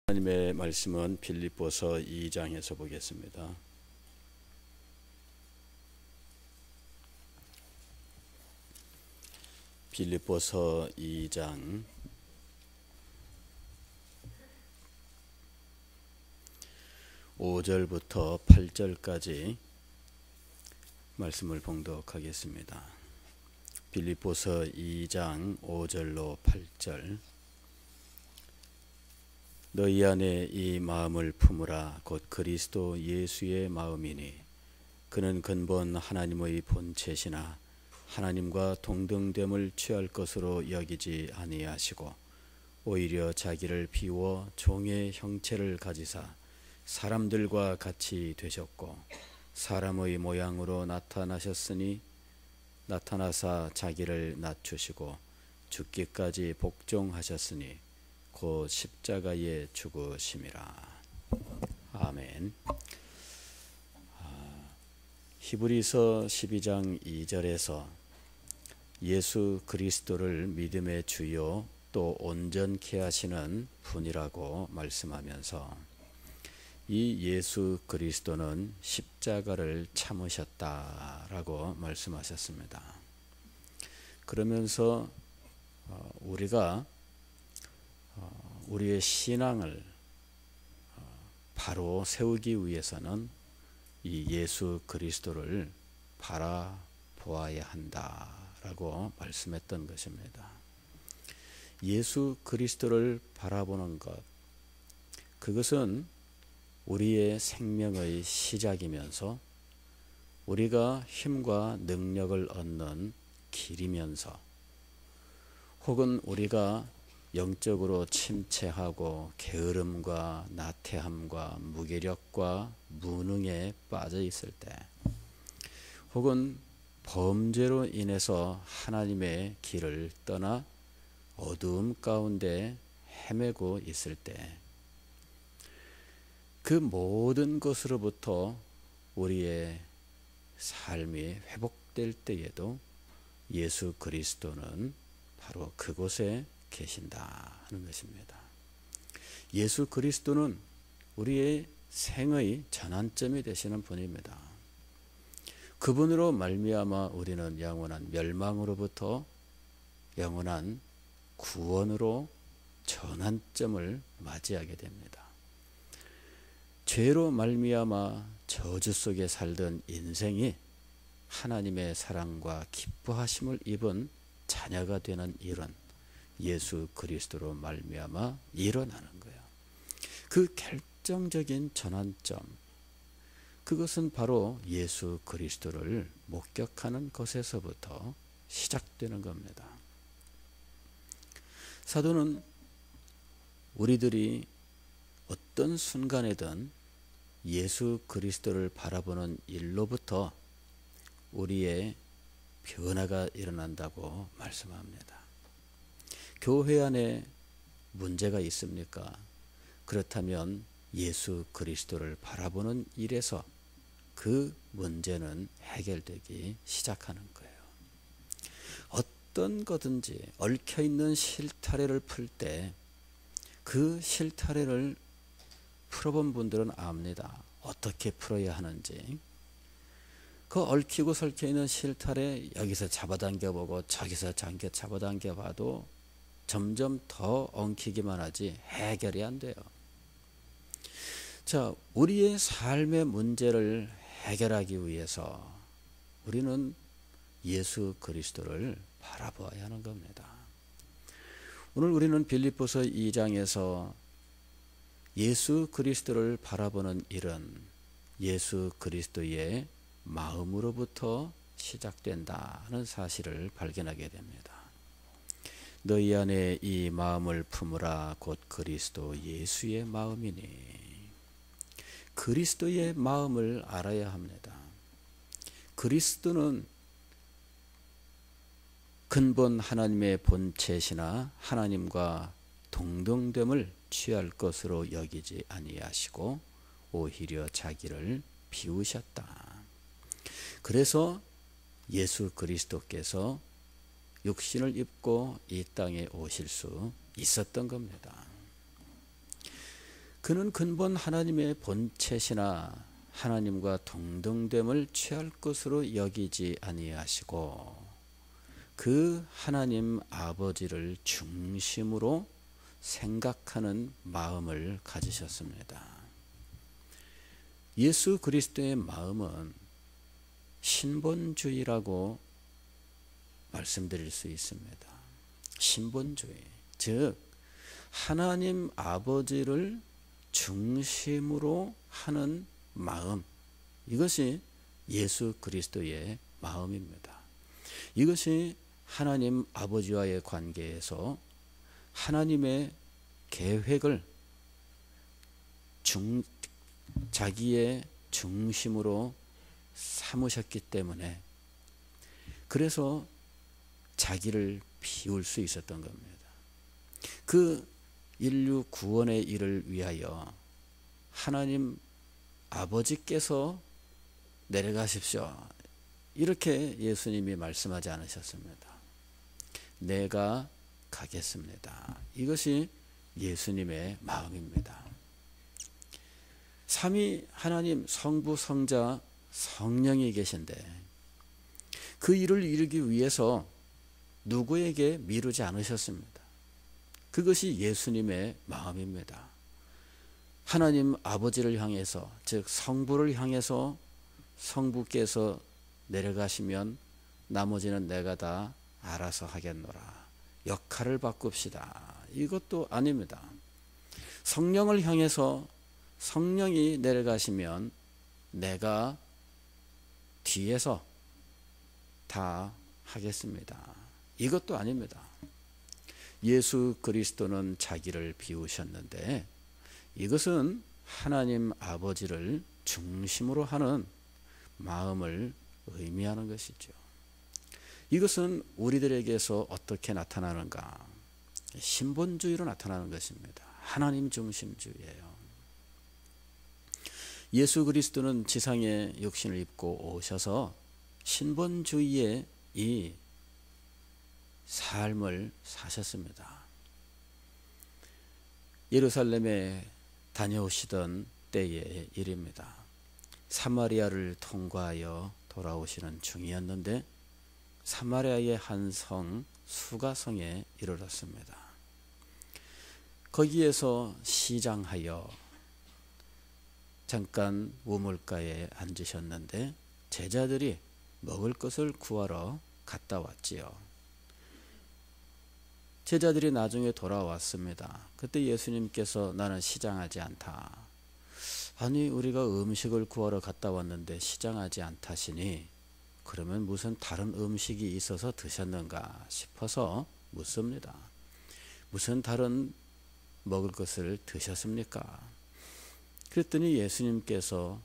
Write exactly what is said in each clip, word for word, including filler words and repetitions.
하나님의 말씀은 빌립보서 이 장에서 보겠습니다. 빌립보서 이 장 오 절부터 팔 절까지 말씀을 봉독하겠습니다. 빌립보서 이 장 오 절로 팔 절. 너희 안에 이 마음을 품으라. 곧 그리스도 예수의 마음이니 그는 근본 하나님의 본체시나 하나님과 동등됨을 취할 것으로 여기지 아니하시고 오히려 자기를 비워 종의 형체를 가지사 사람들과 같이 되셨고 사람의 모양으로 나타나셨으니 나타나사 자기를 낮추시고 죽기까지 복종하셨으니 곧 십자가에 죽으심이라. 아멘. 아, 히브리서 십이 장 이 절에서 예수 그리스도를 믿음의 주요 또 온전케 하시는 분이라고 말씀하면서 이 예수 그리스도는 십자가를 참으셨다라고 말씀하셨습니다. 그러면서 우리가 우리의 신앙을 바로 세우기 위해서는 이 예수 그리스도를 바라보아야 한다라고 말씀했던 것입니다. 예수 그리스도를 바라보는 것, 그것은 우리의 생명의 시작이면서 우리가 힘과 능력을 얻는 길이면서 혹은 우리가 영적으로 침체하고 게으름과 나태함과 무기력과 무능에 빠져 있을 때 혹은 범죄로 인해서 하나님의 길을 떠나 어두움 가운데 헤매고 있을 때 그 모든 것으로부터 우리의 삶이 회복될 때에도 예수 그리스도는 바로 그곳에 계신다는 것입니다. 예수 그리스도는 우리의 생의 전환점이 되시는 분입니다. 그분으로 말미암아 우리는 영원한 멸망으로부터 영원한 구원으로 전환점을 맞이하게 됩니다. 죄로 말미암아 저주 속에 살던 인생이 하나님의 사랑과 기뻐하심을 입은 자녀가 되는 일은 예수 그리스도로 말미암아 일어나는 거예요. 그 결정적인 전환점, 그것은 바로 예수 그리스도를 목격하는 것에서부터 시작되는 겁니다. 사도는 우리들이 어떤 순간에든 예수 그리스도를 바라보는 일로부터 우리의 변화가 일어난다고 말씀합니다. 교회 안에 문제가 있습니까? 그렇다면 예수 그리스도를 바라보는 일에서 그 문제는 해결되기 시작하는 거예요. 어떤 거든지 얽혀있는 실타래를 풀 때 그 실타래를 풀어본 분들은 압니다. 어떻게 풀어야 하는지. 그 얽히고 설켜있는 실타래 여기서 잡아당겨보고 저기서 잠겨 잡아당겨봐도 점점 더 엉키기만 하지 해결이 안 돼요. 자, 우리의 삶의 문제를 해결하기 위해서 우리는 예수 그리스도를 바라보아야 하는 겁니다. 오늘 우리는 빌립보서 이 장에서 예수 그리스도를 바라보는 일은 예수 그리스도의 마음으로부터 시작된다는 사실을 발견하게 됩니다. 너희 안에 이 마음을 품으라. 곧 그리스도 예수의 마음이니. 그리스도의 마음을 알아야 합니다. 그리스도는 근본 하나님의 본체시나 하나님과 동등됨을 취할 것으로 여기지 아니하시고 오히려 자기를 비우셨다. 그래서 예수 그리스도께서 육신을 입고 이 땅에 오실 수 있었던 겁니다. 그는 근본 하나님의 본체시나 하나님과 동등됨을 취할 것으로 여기지 아니하시고 그 하나님 아버지를 중심으로 생각하는 마음을 가지셨습니다. 예수 그리스도의 마음은 신본주의라고 말씀드릴 수 있습니다. 신본주의, 즉 하나님 아버지를 중심으로 하는 마음, 이것이 예수 그리스도의 마음입니다. 이것이 하나님 아버지와의 관계에서 하나님의 계획을 중, 자기의 중심으로 삼으셨기 때문에 그래서 자기를 비울 수 있었던 겁니다. 그 인류 구원의 일을 위하여 하나님 아버지께서 내려가십시오, 이렇게 예수님이 말씀하지 않으셨습니다. 내가 가겠습니다. 이것이 예수님의 마음입니다. 삼위 하나님 성부 성자 성령이 계신데 그 일을 이루기 위해서 누구에게 미루지 않으셨습니다. 그것이 예수님의 마음입니다. 하나님 아버지를 향해서, 즉 성부를 향해서 성부께서 내려가시면 나머지는 내가 다 알아서 하겠노라, 역할을 바꿉시다, 이것도 아닙니다. 성령을 향해서 성령이 내려가시면 내가 뒤에서 다 하겠습니다, 이것도 아닙니다. 예수 그리스도는 자기를 비우셨는데 이것은 하나님 아버지를 중심으로 하는 마음을 의미하는 것이죠. 이것은 우리들에게서 어떻게 나타나는가? 신본주의로 나타나는 것입니다. 하나님 중심주의예요. 예수 그리스도는 지상에 육신을 입고 오셔서 신본주의의 이 삶을 사셨습니다. 예루살렘에 다녀오시던 때의 일입니다. 사마리아를 통과하여 돌아오시는 중이었는데 사마리아의 한 성 수가성에 이르렀습니다. 거기에서 시장하여 잠깐 우물가에 앉으셨는데 제자들이 먹을 것을 구하러 갔다 왔지요. 제자들이 나중에 돌아왔습니다. 그때 예수님께서 나는 시장하지 않다. 아니 우리가 음식을 구하러 갔다 왔는데 시장하지 않다시니 그러면 무슨 다른 음식이 있어서 드셨는가 싶어서 묻습니다. 무슨 다른 먹을 것을 드셨습니까? 그랬더니 예수님께서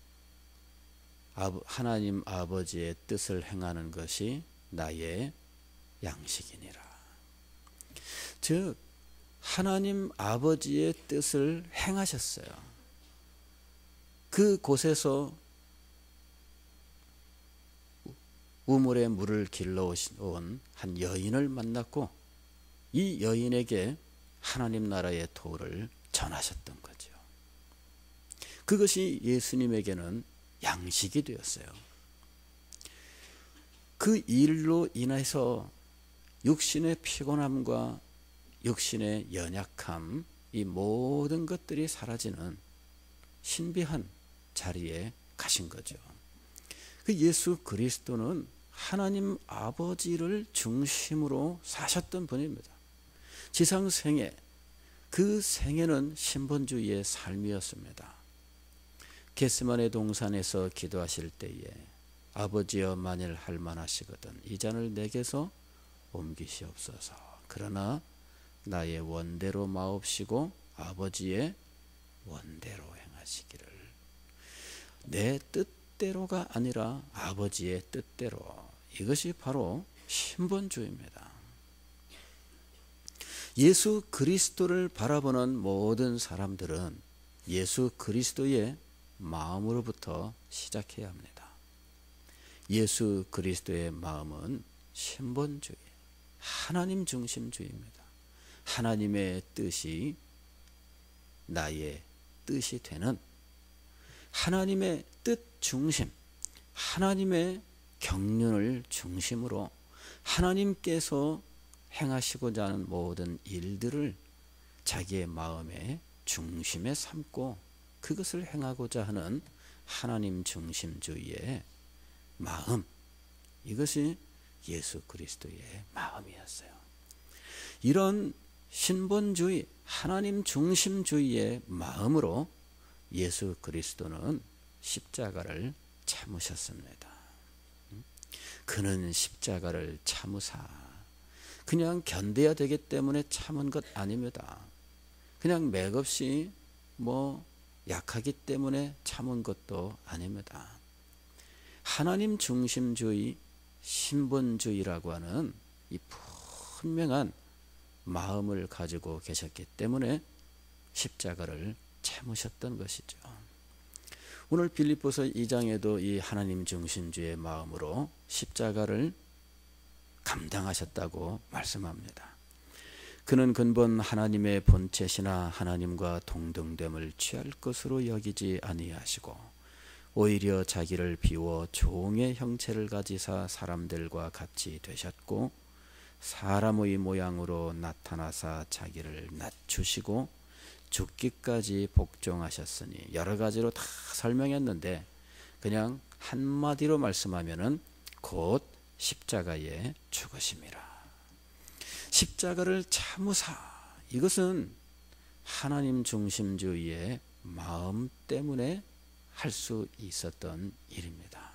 하나님 아버지의 뜻을 행하는 것이 나의 양식이니라. 즉 하나님 아버지의 뜻을 행하셨어요. 그 곳에서 우물에 물을 길러온 한 여인을 만났고 이 여인에게 하나님 나라의 도를 전하셨던 거죠. 그것이 예수님에게는 양식이 되었어요. 그 일로 인해서 육신의 피곤함과 육신의 연약함, 이 모든 것들이 사라지는 신비한 자리에 가신 거죠. 그 예수 그리스도는 하나님 아버지를 중심으로 사셨던 분입니다. 지상 생애, 그 생애는 신본주의의 삶이었습니다. 겟세마네 동산에서 기도하실 때에 아버지여 만일 할만하시거든 이 잔을 내게서 옮기시옵소서. 그러나 나의 원대로 마옵시고 아버지의 원대로 행하시기를. 내 뜻대로가 아니라 아버지의 뜻대로. 이것이 바로 신본주의입니다. 예수 그리스도를 바라보는 모든 사람들은 예수 그리스도의 마음으로부터 시작해야 합니다. 예수 그리스도의 마음은 신본주의, 하나님 중심주의입니다. 하나님의 뜻이 나의 뜻이 되는 하나님의 뜻 중심, 하나님의 경륜을 중심으로 하나님께서 행하시고자 하는 모든 일들을 자기의 마음의 중심에 삼고 그것을 행하고자 하는 하나님 중심주의의 마음, 이것이 예수 그리스도의 마음이었어요. 이런 신본주의, 하나님 중심주의의 마음으로 예수 그리스도는 십자가를 참으셨습니다. 그는 십자가를 참으사 그냥 견뎌야 되기 때문에 참은 것 아닙니다. 그냥 맥없이 뭐 약하기 때문에 참은 것도 아닙니다. 하나님 중심주의, 신본주의라고 하는 이 분명한 마음을 가지고 계셨기 때문에 십자가를 참으셨던 것이죠. 오늘 빌립보서 이 장에도 이 하나님 중심주의의 마음으로 십자가를 감당하셨다고 말씀합니다. 그는 근본 하나님의 본체시나 하나님과 동등됨을 취할 것으로 여기지 아니하시고 오히려 자기를 비워 종의 형체를 가지사 사람들과 같이 되셨고 사람의 모양으로 나타나사 자기를 낮추시고 죽기까지 복종하셨으니, 여러 가지로 다 설명했는데 그냥 한마디로 말씀하면은 곧 십자가에 죽으심이라. 십자가를 참으사, 이것은 하나님 중심주의의 마음 때문에 할 수 있었던 일입니다.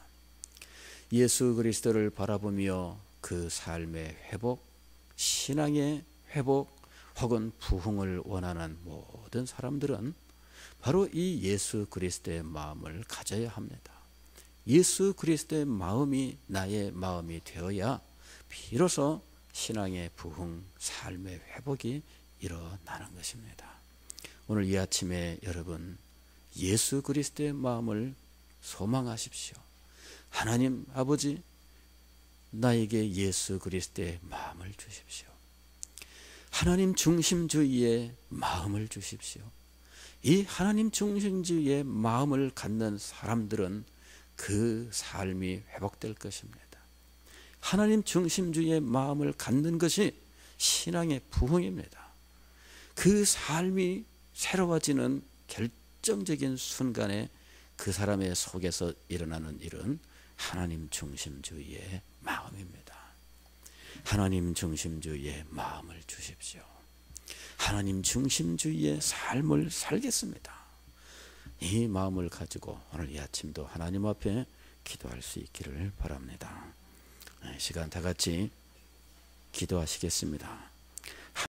예수 그리스도를 바라보며 그 삶의 회복, 신앙의 회복 혹은 부흥을 원하는 모든 사람들은 바로 이 예수 그리스도의 마음을 가져야 합니다. 예수 그리스도의 마음이 나의 마음이 되어야 비로소 신앙의 부흥, 삶의 회복이 일어나는 것입니다. 오늘 이 아침에 여러분 예수 그리스도의 마음을 소망하십시오. 하나님 아버지, 나에게 예수 그리스도의 마음을 주십시오. 하나님 중심주의의 마음을 주십시오. 이 하나님 중심주의의 마음을 갖는 사람들은 그 삶이 회복될 것입니다. 하나님 중심주의의 마음을 갖는 것이 신앙의 부흥입니다. 그 삶이 새로워지는 결정적인 순간에 그 사람의 속에서 일어나는 일은 하나님 중심주의의 마음입니다. 하나님 중심주의의 마음을 주십시오. 하나님 중심주의의 삶을 살겠습니다. 이 마음을 가지고 오늘 이 아침도 하나님 앞에 기도할 수 있기를 바랍니다. 시간 다 같이 기도하시겠습니다.